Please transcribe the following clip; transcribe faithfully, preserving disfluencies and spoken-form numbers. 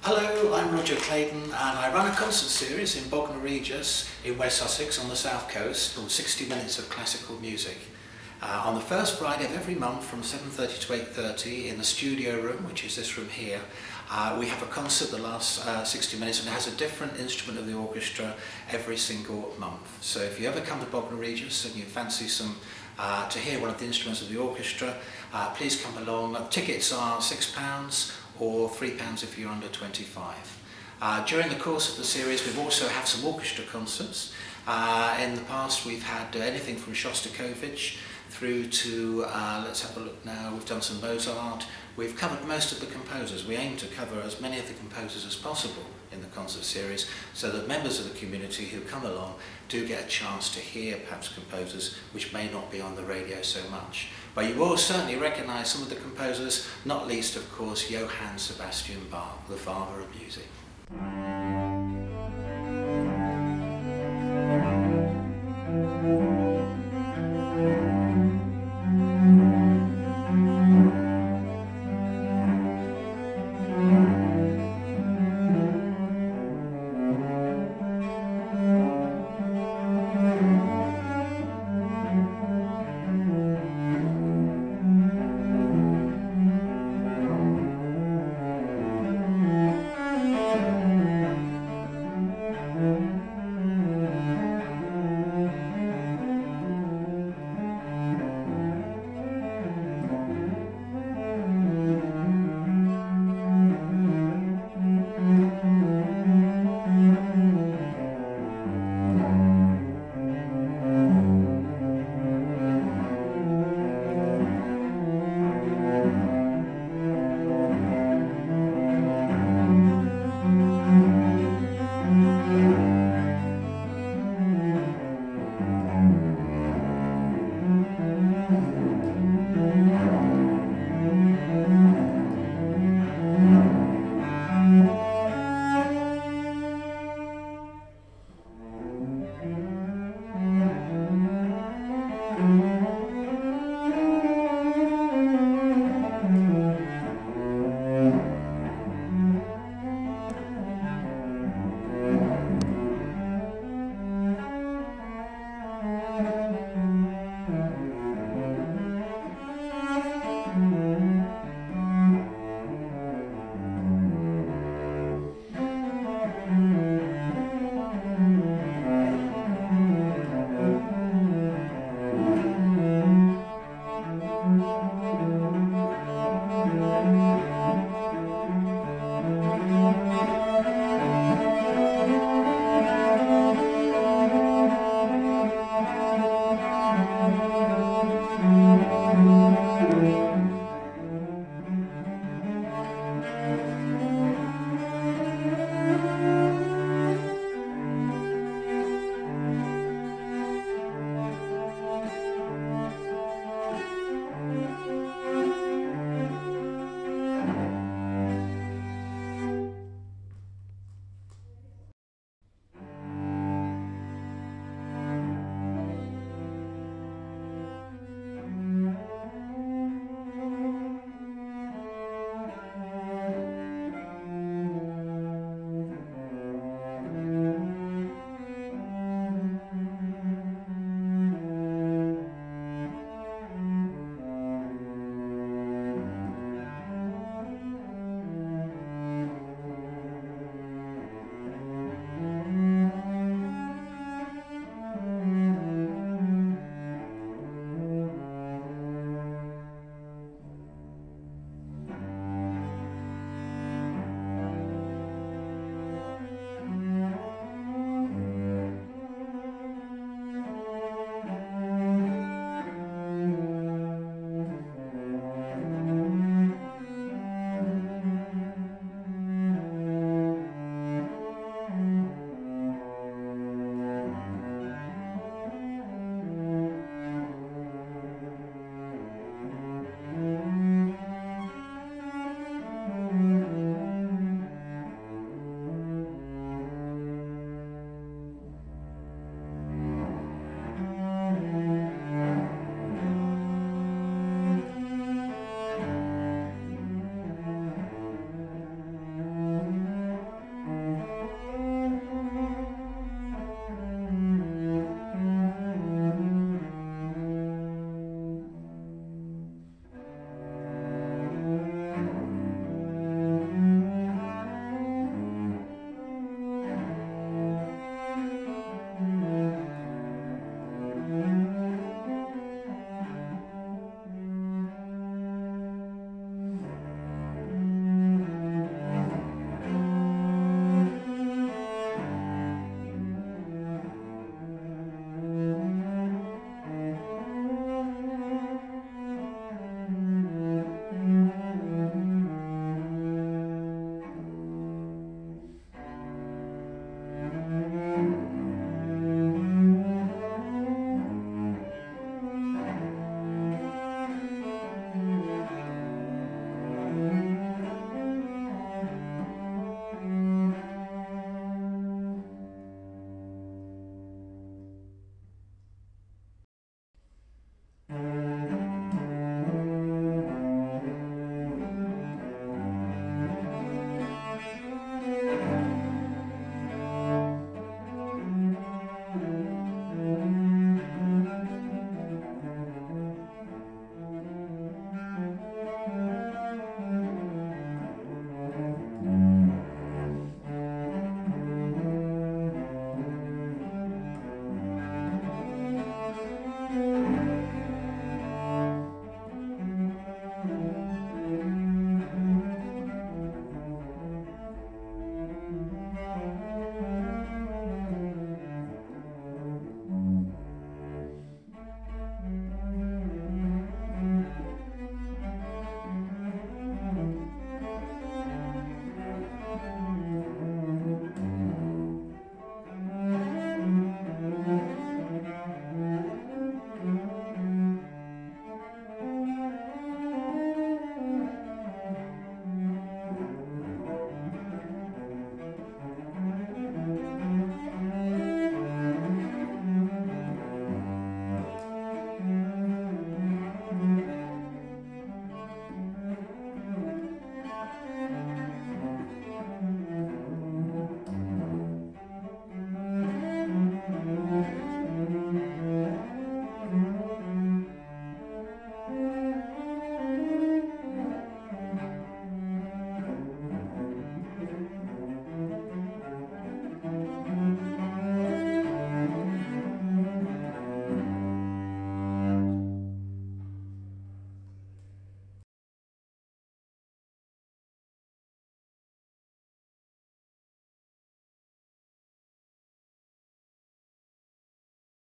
Hello, I'm Roger Clayden and I run a concert series in Bognor Regis in West Sussex on the south coast called sixty minutes of Classical Music. Uh, on the first Friday of every month from seven thirty to eight thirty in the studio room, which is this room here, uh, we have a concert that lasts uh, sixty minutes and it has a different instrument of the orchestra every single month. So if you ever come to Bognor Regis and you fancy some uh, to hear one of the instruments of the orchestra, uh, please come along. Tickets are six pounds or three pounds if you're under twenty-five. Uh, during the course of the series we've also had some orchestra concerts. Uh, in the past we've had uh, anything from Shostakovich through to, uh, let's have a look now, we've done some Mozart. We've covered most of the composers. We aim to cover as many of the composers as possible in the concert series so that members of the community who come along do get a chance to hear perhaps composers which may not be on the radio so much. But you will certainly recognise some of the composers, not least of course Johann Sebastian Bach, the father of music. Thank you.